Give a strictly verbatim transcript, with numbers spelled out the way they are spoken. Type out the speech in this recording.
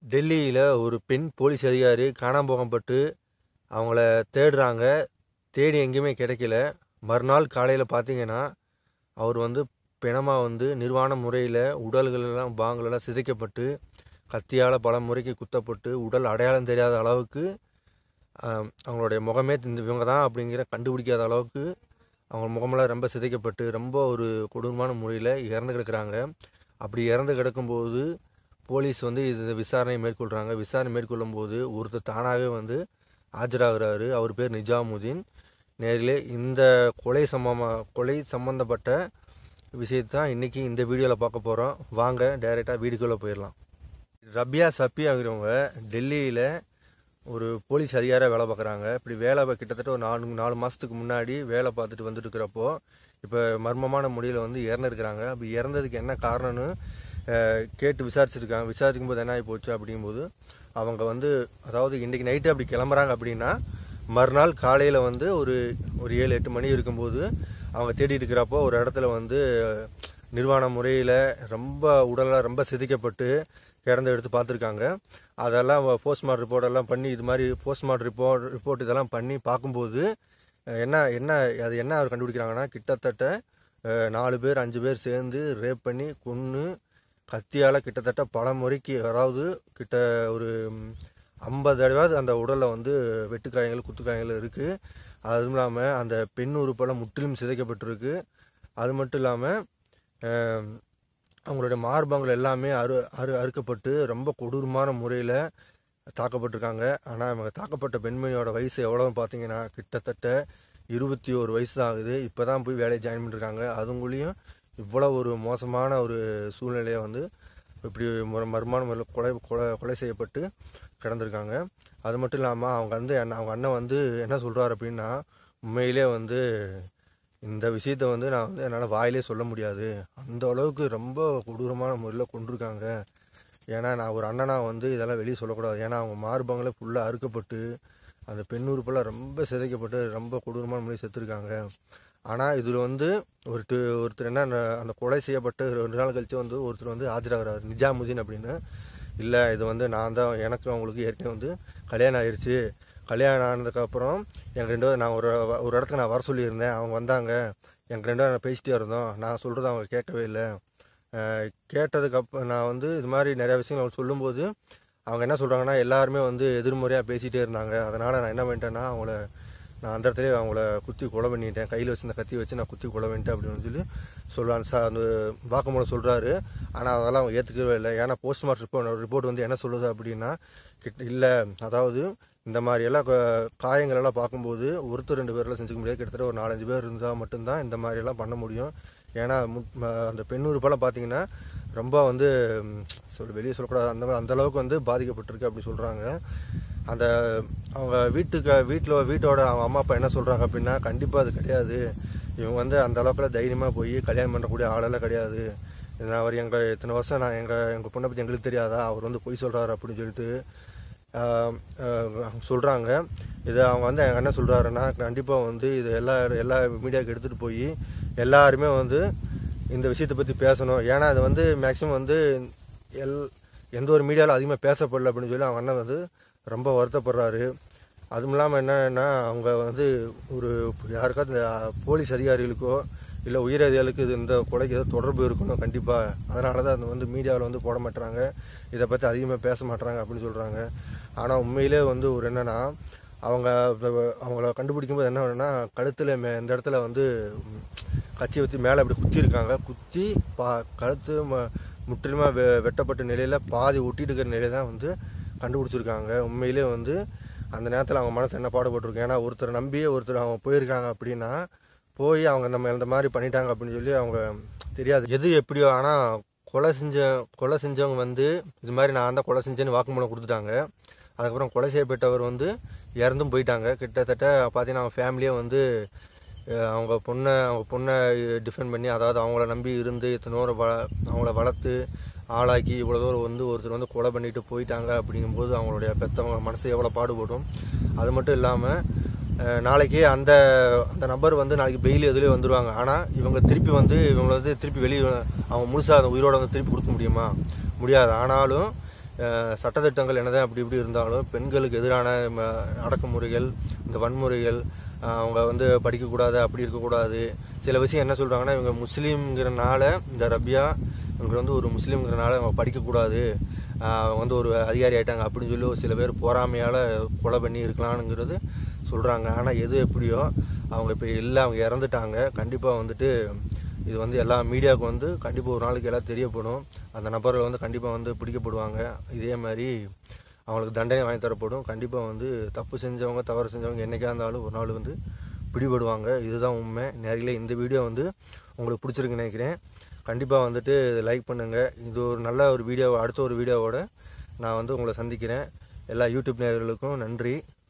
டெல்லியில் ஒரு பெண் போலீஸ் அதிகாரி காணாமல் போகப்பட்டு அவங்கள தேடுறாங்க. தேடி எங்கேயுமே கிடைக்கல. மறுநாள் காலையில் பார்த்தீங்கன்னா அவர் வந்து பிணமாக வந்து நிர்வாண முறையில் உடல்களெல்லாம் பாங்களெல்லாம் சிதைக்கப்பட்டு கத்தியால் பல முறைக்கு குத்தப்பட்டு உடல் அடையாளம் தெரியாத அளவுக்கு அவங்களுடைய முகமே இந்த இவங்க தான் அப்படிங்கிற கண்டுபிடிக்காத அளவுக்கு அவங்க முகமெல்லாம் ரொம்ப சிதைக்கப்பட்டு ரொம்ப ஒரு கொடூரமான முறையில் இறந்து கிடக்குறாங்க. அப்படி இறந்து கிடக்கும்போது போலீஸ் வந்து இது விசாரணை மேற்கொள்கிறாங்க. விசாரணை மேற்கொள்ளும் போது ஒருத்தர் தானாகவே வந்து ஆஜராகிறாரு. அவர் பேர் நிஜாமுதீன். நேரிலே இந்த கொலை சம்பமா கொலை சம்மந்தப்பட்ட விஷயத்தான் இன்றைக்கி இந்த வீடியோவில் பார்க்க போகிறோம். வாங்க டைரெக்டாக வீடியோக்குள்ளே போயிடலாம். ரபியா சப்பி ஆகிறவங்க டெல்லியில் ஒரு போலீஸ் அதிகாரியாக வேலை பார்க்குறாங்க. இப்படி வேலை கிட்டத்தட்ட ஒரு நாலு நாலு மாதத்துக்கு முன்னாடி வேலை பார்த்துட்டு வந்துட்டு இருக்கிறப்போ இப்போ மர்மமான முறையில் வந்து இறந்துருக்கிறாங்க. அப்படி இறந்ததுக்கு என்ன காரணம்னு கேட்டு விசாரிச்சிருக்காங்க. விசாரிக்கும் போது என்ன ஆகி போச்சு அப்படிங்கும்போது அவங்க வந்து அதாவது இன்றைக்கி நைட்டு அப்படி கிளம்புறாங்க அப்படின்னா மறுநாள் காலையில் வந்து ஒரு ஒரு ஏழு எட்டு மணி இருக்கும்போது அவங்க தேடிட்டு இருக்கிறப்போ ஒரு இடத்துல வந்து நிர்வாண முறையில் ரொம்ப உடலாக ரொம்ப சிதைக்கப்பட்டு இறந்து எடுத்து பார்த்துருக்காங்க. அதெல்லாம் போஸ்ட்மார்ட்டம் ரிப்போர்ட்டெல்லாம் பண்ணி இது மாதிரி போஸ்ட்மார்ட்டம் ரிப்போர்ட் ரிப்போர்ட் இதெல்லாம் பண்ணி பார்க்கும்போது என்ன என்ன அது என்ன அவர் கண்டுபிடிக்கிறாங்கன்னா கிட்டத்தட்ட நாலு பேர் அஞ்சு பேர் சேர்ந்து ரேப் பண்ணி கொன்று கத்தியால் கிட்டத்தட்ட பல முறைக்கு அதாவது கிட்ட ஒரு ஐம்பது தடவையாவது அந்த உடலில் வந்து வெட்டுக்காயங்கள் குத்துக்காயங்கள் இருக்குது. அதுவும் இல்லாமல் அந்த பெண் உறுப்பெல்லாம் முற்றிலும் சிதைக்கப்பட்டிருக்கு. அது மட்டும் இல்லாமல் அவங்களுடைய மார்பங்கள் எல்லாமே அறு அறு அறுக்கப்பட்டு ரொம்ப கொடூரமான முறையில் தாக்கப்பட்டிருக்காங்க. ஆனால் அவங்க தாக்கப்பட்ட பெண்மணியோட வயசு எவ்வளோன்னு பார்த்தீங்கன்னா கிட்டத்தட்ட இருபத்தி ஒரு வயசு தான் ஆகுது. இப்போ தான் போய் வேலையை ஜாயின் பண்ணியிருக்காங்க. அதுங்களையும் இவ்வளோ ஒரு மோசமான ஒரு சூழ்நிலையை வந்து இப்படி மர்மமான முறையில் கொலை கொலை கொலை செய்யப்பட்டு கிடந்திருக்காங்க. அது மட்டும் இல்லாமல் அவங்க வந்து என்ன அவங்க அண்ணன் வந்து என்ன சொல்கிறார் அப்படின்னா உண்மையிலே வந்து இந்த விஷயத்தை வந்து நான் வந்து என்னால் வாயிலே சொல்ல முடியாது, அந்த அளவுக்கு ரொம்ப கொடூரமான முறையில் கொண்டிருக்காங்க. ஏன்னா நான் ஒரு அண்ணனாக வந்து இதெல்லாம் வெளியே சொல்லக்கூடாது. ஏன்னா அவங்க மார்பங்களே ஃபுல்லாக அறுக்கப்பட்டு அந்த பெண் உறுப்பெல்லாம் ரொம்ப சிதைக்கப்பட்டு ரொம்ப கொடூரமான முறையில் செத்துருக்காங்க. ஆனால் இதில் வந்து ஒரு ஒருத்தர் என்ன அந்த கொலை செய்யப்பட்டு ரெண்டு நாள் கழித்து வந்து ஒருத்தர் வந்து ஆஜராகிறார் நிஜாமுதீன் அப்படின்னு. இல்லை இது வந்து நான் தான் எனக்கு அவங்களுக்கு ஏற்கனவே வந்து கல்யாணம் ஆயிடுச்சு. கல்யாணம் ஆனதுக்கப்புறம் எங்கள் ரெண்டு பேரும் நான் ஒரு ஒரு இடத்துக்கு நான் வர சொல்லியிருந்தேன். அவங்க வந்தாங்க. எங்கள் ரெண்டு பேரும் நான் பேசிட்டே இருந்தோம். நான் சொல்கிறது அவங்க கேட்கவே இல்லை. கேட்டதுக்கப்புறம் நான் வந்து இது மாதிரி நிறையா விஷயங்கள் அவங்க சொல்லும்போது அவங்க என்ன சொல்கிறாங்கன்னா எல்லாருமே வந்து எதிர்மறையாக பேசிகிட்டே இருந்தாங்க. அதனால் நான் என்ன பண்ணிட்டேன்னா அவங்கள நான் அந்த இடத்துல அவங்கள குத்தி கொலை பண்ணிட்டேன். கையில் வச்சு இந்த கத்தி வச்சு நான் குத்தி கொலை பண்ணிட்டேன் அப்படின்னு சொல்லி சொல்கிறாங்க. சார் அந்த வாக்குமூலம் சொல்கிறாரு. ஆனால் அதெல்லாம் அவங்க ஏற்றுக்கவே இல்லை. ஏன்னா போஸ்ட்மார்ட்டம் ரிப்போர்ட் ரிப்போர்ட் வந்து என்ன சொல்லுது அப்படின்னா கிட்ட இல்லை அதாவது இந்த மாதிரியெல்லாம் காயங்களெல்லாம் பார்க்கும்போது ஒருத்தர் ரெண்டு பேரெலாம் செஞ்சுக்க முடியாது. கிட்டத்தட்ட ஒரு நாலஞ்சு பேர் இருந்தால் மட்டும்தான் இந்த மாதிரியெல்லாம் பண்ண முடியும். ஏன்னா அந்த பெண் உறுப்பெல்லாம் பார்த்தீங்கன்னா ரொம்ப வந்து சொல் வெளியே சொல்லக்கூடாது அந்த மாதிரி அந்தளவுக்கு வந்து பாதிக்கப்பட்டிருக்கு அப்படி சொல்கிறாங்க. அந்த அவங்க வீட்டுக்கு வீட்டில் வீட்டோட அவங்க அம்மா அப்பா என்ன சொல்கிறாங்க அப்படின்னா கண்டிப்பாக அது கிடையாது, இவங்க வந்து அந்த அளவுக்குலாம் தைரியமாக போய் கல்யாணம் பண்ணக்கூடிய ஆளெல்லாம் கிடையாது. நான் அவர் எங்கள் இத்தனை வருஷம் நான் எங்கள் எங்கள் பொண்ணை பற்றி எங்களுக்கு தெரியாதா, அவர் வந்து பொய் சொல்கிறாரு அப்படின்னு சொல்லிட்டு சொல்கிறாங்க. இதை அவங்க வந்து எங்கள் என்ன சொல்கிறாருன்னா கண்டிப்பாக வந்து இது எல்லா எல்லா மீடியாவுக்கு எடுத்துகிட்டு போய் எல்லாருமே வந்து இந்த விஷயத்தை பற்றி பேசணும். ஏன்னா அது வந்து மேக்ஸிமம் வந்து எல் எந்த ஒரு மீடியாவில் அதிகமாக பேசப்படல அப்படின்னு சொல்லி அவங்க அண்ணன் வந்து ரொம்ப வருத்தப்படுறாரு. அதுவும் இல்லாமல் என்னன்னா அவங்க வந்து ஒரு யாருக்காவது போலீஸ் அதிகாரிகளுக்கோ இல்லை உயர் அதிகாரிகளுக்கு இது இந்த கொலைக்கு ஏதோ தொடர்பு இருக்கணும் கண்டிப்பாக. அதனால தான் அது வந்து மீடியாவில் வந்து போட மாட்டுறாங்க, இதை பற்றி அதிகமாக பேச மாட்டுறாங்க அப்படின்னு சொல்கிறாங்க. ஆனால் உண்மையிலே வந்து ஒரு என்னென்னா அவங்க அவங்கள கண்டுபிடிக்கும்போது என்ன வேணுன்னா கழுத்தில் மே இந்த இடத்துல வந்து கச்சி வச்சு மேலே அப்படி குத்திருக்காங்க. குத்தி பா கழுத்து ம முற்றிலுமாக வெ வெட்டப்பட்ட நிலையில் பாதி ஒட்டிட்டு இருக்கிற நிலையை தான் வந்து கண்டுபிடிச்சிருக்காங்க. உண்மையிலே வந்து அந்த நேரத்தில் அவங்க மனசு என்ன பாடுபட்டிருக்காங்க. ஏன்னா ஒருத்தர் நம்பியே ஒருத்தர் அவங்க போயிருக்காங்க அப்படின்னா போய் அவங்க நம்ம இந்த மாதிரி பண்ணிட்டாங்க அப்படின்னு சொல்லி அவங்க தெரியாது எது எப்படியோ. ஆனால் கொலை செஞ்ச கொலை செஞ்சவங்க வந்து இது மாதிரி நான் தான் கொலை செஞ்சேன்னு வாக்குமூலம் கொடுத்துட்டாங்க. அதுக்கப்புறம் கொலை செய்யப்பட்டவர் வந்து இறந்தும் போயிட்டாங்க. கிட்டத்தட்ட பார்த்தீங்கன்னா அவங்க ஃபேமிலியே வந்து அவங்க பொண்ணை அவங்க பொண்ணை டிஃபெண்ட் பண்ணி அதாவது அவங்கள நம்பி இருந்து இத்தனை தூரம் வ அவங்கள வளர்த்து ஆளாக்கி இவ்வளோ தூரம் வந்து ஒருத்தர் வந்து கொலை பண்ணிட்டு போயிட்டாங்க அப்படிங்கும்போது அவங்களுடைய பெற்றவங்க மனசு எவ்வளோ பாடுபடும். அது மட்டும் இல்லாமல் நாளைக்கு அந்த அந்த நபர் வந்து நாளைக்கு பெயில் எதுலேயே வந்துடுவாங்க. ஆனால் இவங்க திருப்பி வந்து இவங்களை வந்து திருப்பி வெளியே அவங்க முழுசாக அந்த உயிரோட வந்து திருப்பி கொடுக்க முடியுமா? முடியாது. ஆனாலும் சட்டத்திட்டங்கள் என்னதான் அப்படி இப்படி இருந்தாலும் பெண்களுக்கு எதிரான அடக்குமுறைகள், இந்த வன்முறைகள், அவங்க வந்து படிக்கக்கூடாது, அப்படி இருக்கக்கூடாது. சில விஷயம் என்ன சொல்கிறாங்கன்னா, இவங்க முஸ்லீம்ங்கிறனால, இந்த ரபியா இவங்க வந்து ஒரு முஸ்லீம்ங்கிறனால அவங்க படிக்கக்கூடாது, அவங்க வந்து ஒரு அதிகாரி ஆகிட்டாங்க அப்படின்னு சொல்லி சில பேர் பொறாமையால் கொலை பண்ணி இருக்கலாம்ங்கிறது சொல்கிறாங்க. ஆனால் எது எப்படியோ அவங்க இப்போ இல்லை, அவங்க இறந்துட்டாங்க. கண்டிப்பாக வந்துட்டு இது வந்து எல்லா மீடியாவுக்கு வந்து கண்டிப்பாக ஒரு நாளைக்கு எல்லாம் தெரியப்படும். அந்த நபர்கள் வந்து கண்டிப்பாக வந்து பிடிக்கப்படுவாங்க. இதே மாதிரி அவங்களுக்கு தண்டனை வாங்கி தரப்படும். கண்டிப்பாக வந்து தப்பு செஞ்சவங்க, தவறு செஞ்சவங்க என்றைக்கா இருந்தாலும் ஒரு நாள் வந்து பிடிபடுவாங்க. இதுதான் உண்மை. நேரில் இந்த வீடியோ வந்து உங்களுக்கு பிடிச்சிருக்குன்னு நினைக்கிறேன். கண்டிப்பாக வந்துட்டு லைக் பண்ணுங்கள். இது ஒரு நல்ல ஒரு வீடியோ, அடுத்த ஒரு வீடியோவோட நான் வந்து உங்களை சந்திக்கிறேன். எல்லா யூடியூப் நேயர்களுக்கும் நன்றி.